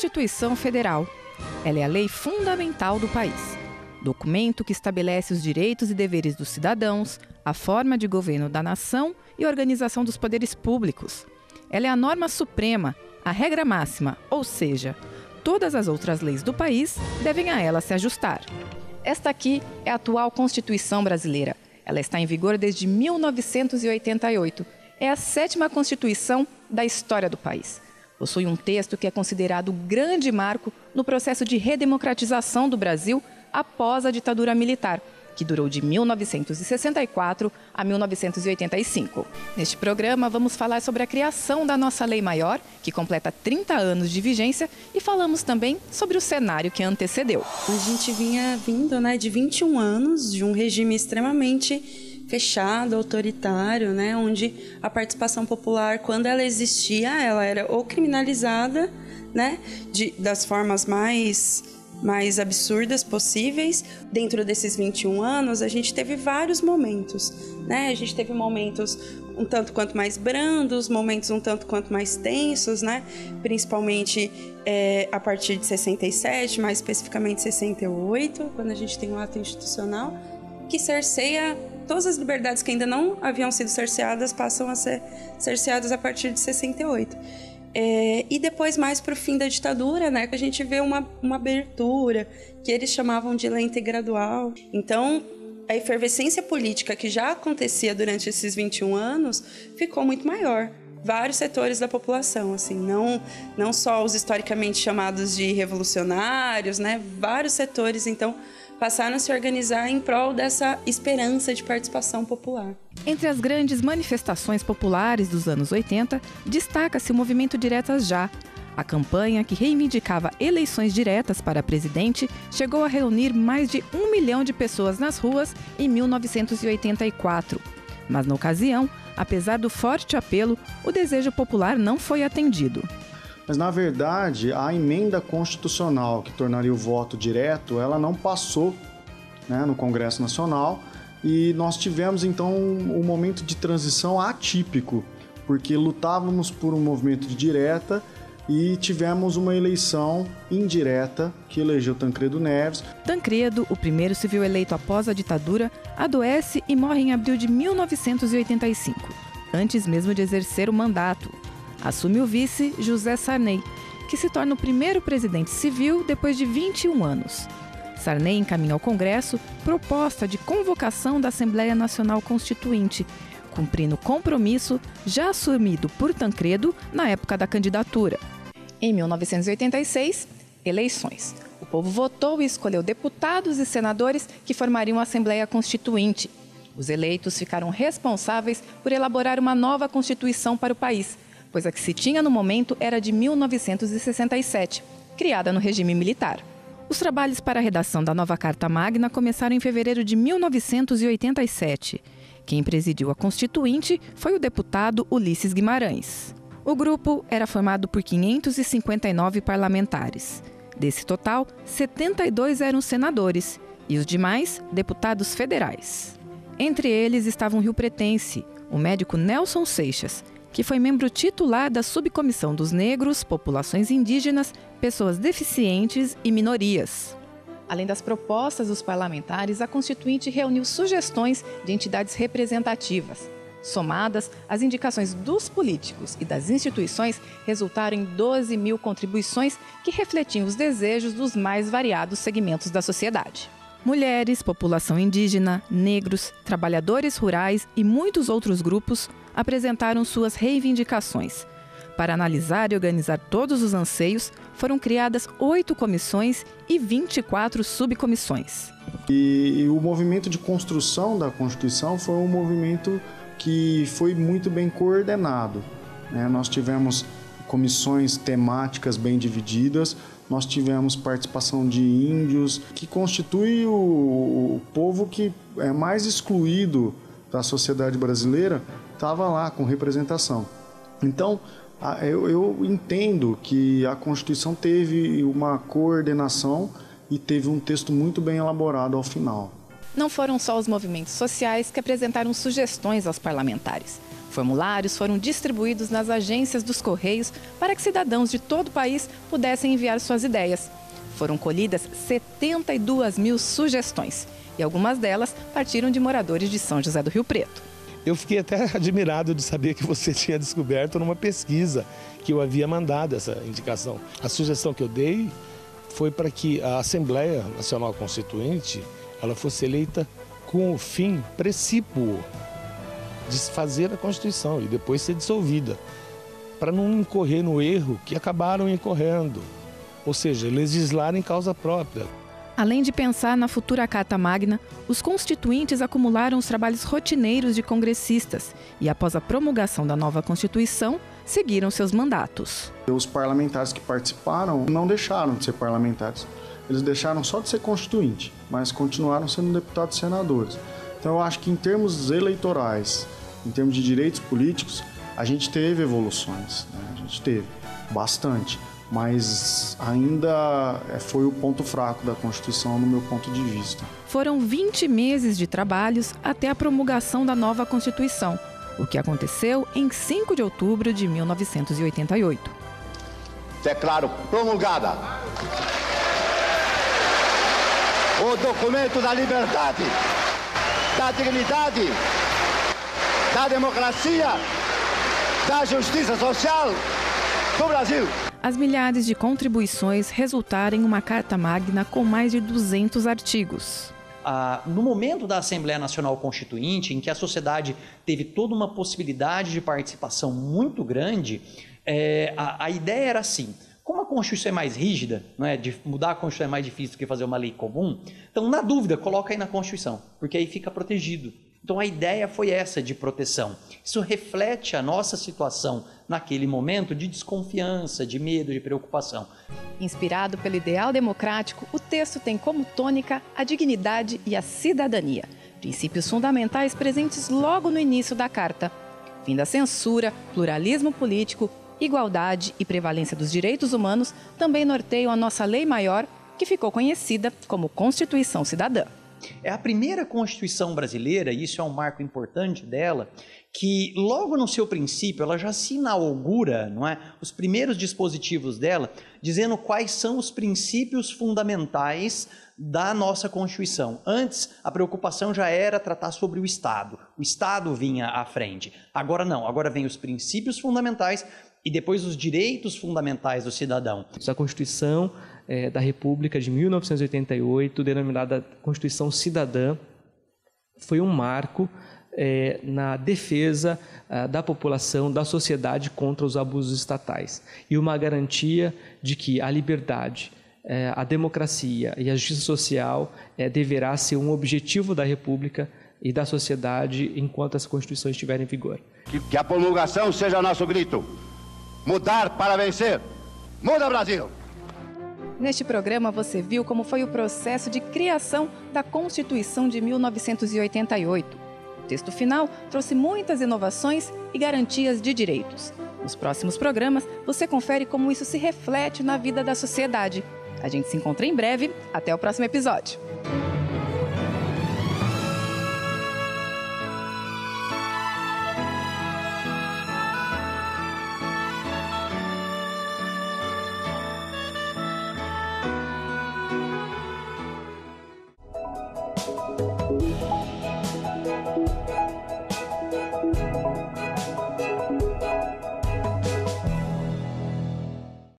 Constituição Federal. Ela é a lei fundamental do país. Documento que estabelece os direitos e deveres dos cidadãos, a forma de governo da nação e organização dos poderes públicos. Ela é a norma suprema, a regra máxima, ou seja, todas as outras leis do país devem a ela se ajustar. Esta aqui é a atual Constituição brasileira. Ela está em vigor desde 1988. É a 7ª Constituição da história do país. Possui um texto que é considerado o grande marco no processo de redemocratização do Brasil após a ditadura militar, que durou de 1964 a 1985. Neste programa, vamos falar sobre a criação da nossa lei maior, que completa 30 anos de vigência, e falamos também sobre o cenário que a antecedeu. A gente vinha vindo, de 21 anos de um regime extremamente fechado, autoritário, onde a participação popular, quando ela existia, ela era ou criminalizada, das formas mais absurdas possíveis. Dentro desses 21 anos, a gente teve vários momentos, A gente teve momentos um tanto quanto mais brandos, momentos um tanto quanto mais tensos, Principalmente a partir de 67, mais especificamente 68, quando a gente tem um ato institucional que cerceia todas as liberdades que ainda não haviam sido cerceadas, passam a ser cerceadas a partir de 68. E depois, mais para o fim da ditadura, que a gente vê uma abertura, que eles chamavam de lenta e gradual. Então, a efervescência política que já acontecia durante esses 21 anos ficou muito maior. Vários setores da população, não só os historicamente chamados de revolucionários, vários setores, então, passaram a se organizar em prol dessa esperança de participação popular. Entre as grandes manifestações populares dos anos 80, destaca-se o movimento Diretas Já. A campanha, que reivindicava eleições diretas para presidente, chegou a reunir mais de 1 milhão de pessoas nas ruas em 1984. Mas, na ocasião, apesar do forte apelo, o desejo popular não foi atendido. Mas, na verdade, a emenda constitucional que tornaria o voto direto, ela não passou no Congresso Nacional, e nós tivemos, então, um momento de transição atípico, porque lutávamos por um movimento de direta e tivemos uma eleição indireta que elegeu Tancredo Neves. Tancredo, o primeiro civil eleito após a ditadura, adoece e morre em abril de 1985, antes mesmo de exercer o mandato. Assume o vice José Sarney, que se torna o primeiro presidente civil depois de 21 anos. Sarney encaminha ao Congresso proposta de convocação da Assembleia Nacional Constituinte, cumprindo o compromisso já assumido por Tancredo na época da candidatura. Em 1986, eleições. O povo votou e escolheu deputados e senadores que formariam a Assembleia Constituinte. Os eleitos ficaram responsáveis por elaborar uma nova Constituição para o país, pois a que se tinha no momento era de 1967, criada no regime militar. Os trabalhos para a redação da nova Carta Magna começaram em fevereiro de 1987. Quem presidiu a Constituinte foi o deputado Ulisses Guimarães. O grupo era formado por 559 parlamentares. Desse total, 72 eram senadores e os demais, deputados federais. Entre eles estavam o riopretense, o médico Nelson Seixas, que foi membro titular da Subcomissão dos Negros, Populações Indígenas, Pessoas Deficientes e Minorias. Além das propostas dos parlamentares, a Constituinte reuniu sugestões de entidades representativas. Somadas, as indicações dos políticos e das instituições resultaram em 12 mil contribuições que refletiam os desejos dos mais variados segmentos da sociedade. Mulheres, população indígena, negros, trabalhadores rurais e muitos outros grupos apresentaram suas reivindicações. Para analisar e organizar todos os anseios, foram criadas 8 comissões e 24 subcomissões. E o movimento de construção da Constituição foi um movimento que foi muito bem coordenado. Nós tivemos comissões temáticas bem divididas, nós tivemos participação de índios, que constitui o povo que é mais excluído da sociedade brasileira, estava lá com representação. Então, eu entendo que a Constituição teve uma coordenação e teve um texto muito bem elaborado ao final. Não foram só os movimentos sociais que apresentaram sugestões aos parlamentares. Formulários foram distribuídos nas agências dos Correios para que cidadãos de todo o país pudessem enviar suas ideias. Foram colhidas 72 mil sugestões e algumas delas partiram de moradores de São José do Rio Preto. Eu fiquei até admirado de saber que você tinha descoberto numa pesquisa que eu havia mandado essa indicação. A sugestão que eu dei foi para que a Assembleia Nacional Constituinte ela fosse eleita com o fim precípuo de fazer a Constituição e depois ser dissolvida, para não incorrer no erro que acabaram incorrendo, ou seja, legislar em causa própria. Além de pensar na futura Carta Magna, os constituintes acumularam os trabalhos rotineiros de congressistas e, após a promulgação da nova Constituição, seguiram seus mandatos. Os parlamentares que participaram não deixaram de ser parlamentares. Eles deixaram só de ser constituinte, mas continuaram sendo deputados e senadores. Então eu acho que em termos eleitorais, em termos de direitos políticos, a gente teve evoluções, né? A gente teve bastante, mas ainda foi o ponto fraco da Constituição no meu ponto de vista. Foram 20 meses de trabalhos até a promulgação da nova Constituição, o que aconteceu em 5 de outubro de 1988. Declaro promulgada o documento da liberdade, da dignidade, da democracia, da justiça social do Brasil. As milhares de contribuições resultaram em uma Carta Magna com mais de 200 artigos. No momento da Assembleia Nacional Constituinte, em que a sociedade teve toda uma possibilidade de participação muito grande, a ideia era assim: como a Constituição é mais rígida, não é? De mudar a Constituição é mais difícil do que fazer uma lei comum, então, na dúvida, coloca aí na Constituição, porque aí fica protegido. Então, a ideia foi essa de proteção. Isso reflete a nossa situação naquele momento de desconfiança, de medo, de preocupação. Inspirado pelo ideal democrático, o texto tem como tônica a dignidade e a cidadania, princípios fundamentais presentes logo no início da Carta. Fim da censura, pluralismo político, igualdade e prevalência dos direitos humanos também norteiam a nossa lei maior, que ficou conhecida como Constituição Cidadã. É a primeira Constituição brasileira, e isso é um marco importante dela, que logo no seu princípio ela já se inaugura, não é, os primeiros dispositivos dela, dizendo quais são os princípios fundamentais da nossa Constituição. Antes, a preocupação já era tratar sobre o Estado vinha à frente. Agora não, agora vem os princípios fundamentais e depois os direitos fundamentais do cidadão. A Constituição da República de 1988, denominada Constituição Cidadã, foi um marco na defesa da população, da sociedade contra os abusos estatais e uma garantia de que a liberdade, a democracia e a justiça social deverá ser um objetivo da República e da sociedade enquanto essa Constituição estiver em vigor. Que a promulgação seja nosso grito. Mudar para vencer. Muda, Brasil! Neste programa você viu como foi o processo de criação da Constituição de 1988. O texto final trouxe muitas inovações e garantias de direitos. Nos próximos programas você confere como isso se reflete na vida da sociedade. A gente se encontra em breve. Até o próximo episódio.